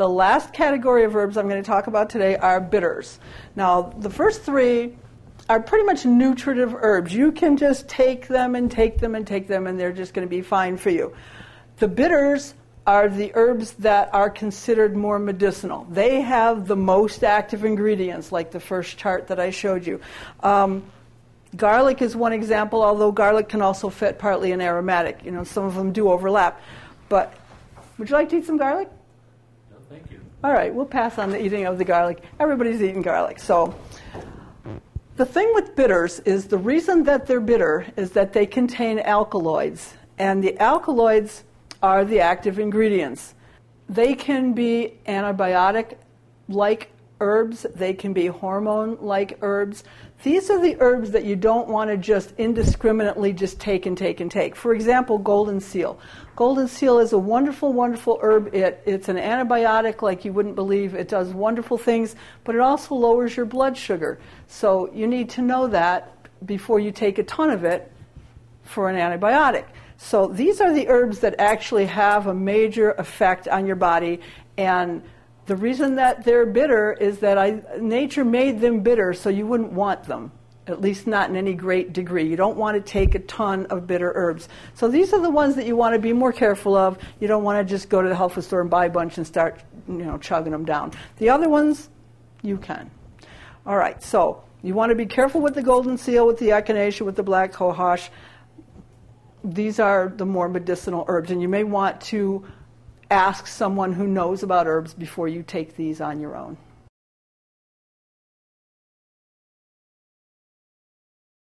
The last category of herbs I'm going to talk about today are bitters. Now, the first three are pretty much nutritive herbs. You can just take them and take them and take them, and they're just going to be fine for you. The bitters are the herbs that are considered more medicinal. They have the most active ingredients, like the first chart that I showed you. Garlic is one example, although garlic can also fit partly an aromatic. You know, some of them do overlap. But would you like to eat some garlic? No, thank you. All right, we'll pass on the eating of the garlic. Everybody's eating garlic. So the thing with bitters is the reason that they're bitter is that they contain alkaloids. And the alkaloids are the active ingredients. They can be antibiotic-like herbs. They can be hormone-like herbs. These are the herbs that you don't want to just indiscriminately just take and take and take. For example, golden seal. Golden seal is a wonderful, wonderful herb. It's an antibiotic like you wouldn't believe. It does wonderful things, but it also lowers your blood sugar. So you need to know that before you take a ton of it for an antibiotic. So these are the herbs that actually have a major effect on your body, and the reason that they're bitter is that nature made them bitter so you wouldn't want them, at least not in any great degree. You don't want to take a ton of bitter herbs. So these are the ones that you want to be more careful of. You don't want to just go to the health food store and buy a bunch and start, chugging them down. The other ones, you can. All right, so you want to be careful with the golden seal, with the echinacea, with the black cohosh. These are the more medicinal herbs, and you may want to ask someone who knows about herbs before you take these on your own.